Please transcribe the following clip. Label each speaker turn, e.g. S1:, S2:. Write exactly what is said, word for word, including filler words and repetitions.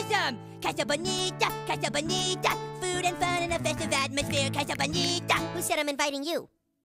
S1: awesome! Casa Bonita, Casa Bonita. Food and fun and a festive atmosphere, Casa Bonita.
S2: Who said I'm inviting you?